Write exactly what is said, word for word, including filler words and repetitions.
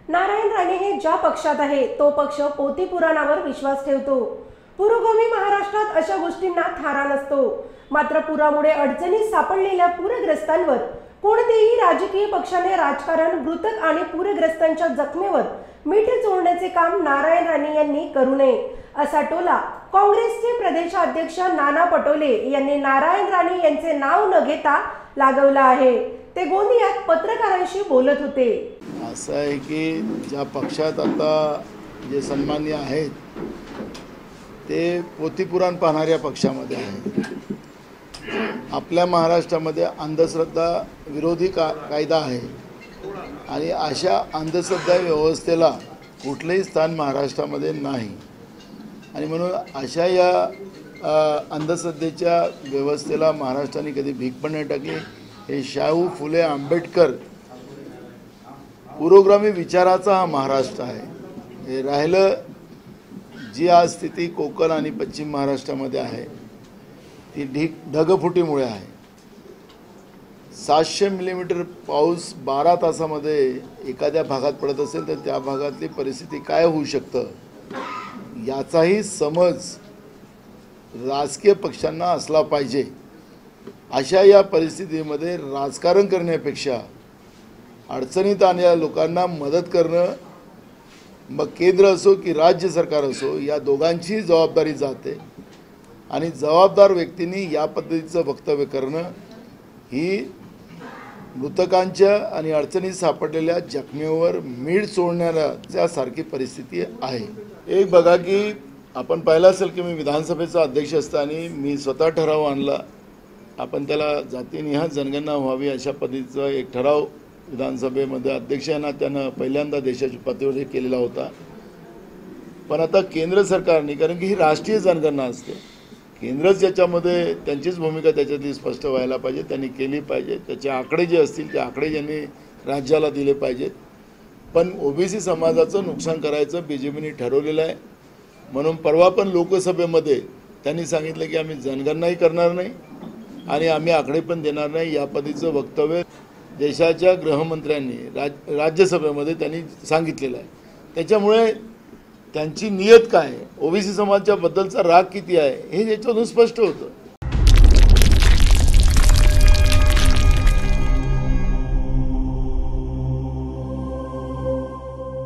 नारायण राणे हे ज्या पक्षात आहे तो पक्ष पोथी पुराणावर विश्वास ठेवतो। पुरोगामी महाराष्ट्रात अशा गोष्टींना थारा नसतो। मात्र पुरामुळे अडचणीत सापडलेल्या पूरग्रस्तांवर कोणतेही राजकीय पक्षाने राजकारण, मृतक आणि पूरग्रस्तांच्या जखमेवर मीठ चोळण्याचे काम नारायण राणे यांनी करू नये, असा टोला काँग्रेसचे प्रदेशाध्यक्ष नाना पटोले यांनी नारायण राणे यांचे नाव न घेता लागवला आहे। ते गोंदियात पत्रकारांशी बोलत होते। असं आहे की ज्या पक्षात आता जे सन्मान्य आहेत ते पोथीपुराण पाहणाऱ्या पक्षामध्ये आहेत। आपल्या महाराष्ट्रामध्ये अंधश्रद्धा विरोधी का कायदा आहे आणि अशा अंधश्रद्धा व्यवस्थेला कुठलंही स्थान महाराष्ट्रामध्ये नाही आणि म्हणून अशा या अंधश्रद्धेच्या व्यवस्थेला महाराष्ट्राने कधी भीक पण नाही टाकली। हे शाहू फुले आंबेडकर पुरोगामी विचाराचा हा महाराष्ट्र आहे। हे राहिलं जी आज स्थिती कोकण आणि पश्चिम महाराष्ट्रामध्ये आहे ती ढीक ढगफुटीमुळे आहे। सातशे मिलीमीटर पाऊस बारा तासामध्ये एखाद्या भागात पडत असेल तर त्या भागातली परिस्थिती काय होऊ शकतं याचाही समज राजकीय पक्षांना असला पाहिजे। अशा या परिस्थितीमध्ये राजकारण करण्यापेक्षा अडचणीत आलेल्या लोकांना मदत करणं, मग केंद्र असो की राज्य सरकार असो, या दोघांची जबाबदारी जाते आणि जबाबदार व्यक्तींनी या पद्धतीचं वक्तव्य करणं ही मृतकांच्या आणि अडचणीत सापडलेल्या जखमीवर मीठ चोळण्याच्या सारखी परिस्थिती आहे। एक बघा की आपण पाहिलं असेल की मी विधानसभेचा अध्यक्ष असताना मी स्वतः ठराव आणला, आपण त्याला जातीनिहाय जनगणना व्हावी अशा पद्धतीचा एक ठराव विधानसभेमध्ये अध्यक्षांना त्यानं पहिल्यांदा देशाच्या पातळीवर केलेला होता। पण आता केंद्र सरकारने, कारण की ही राष्ट्रीय जनगणना असते, केंद्रच याच्यामध्ये त्यांचीच भूमिका त्याच्यातली स्पष्ट व्हायला पाहिजे, त्यांनी केली पाहिजे। त्याचे आकडे जे असतील ते आकडे ज्यांनी राज्याला दिले पाहिजेत। पण ओबीसी समाजाचं नुकसान करायचं बीजेपीने ठरवलेलं आहे। म्हणून परवा पण लोकसभेमध्ये त्यांनी सांगितलं की आम्ही जनगणनाही करणार नाही आणि आम्ही आकडे पण देणार नाही, या पद्धतीचं वक्तव्य देशाच्या गृहमंत्र्यांनी राज राज्यसभेमध्ये त्यांनी सांगितलेलं आहे। त्याच्यामुळे त्यांची नियत काय आहे, ओबीसी समाजाबद्दलचा राग किती आहे हे याच्यातून स्पष्ट होतं।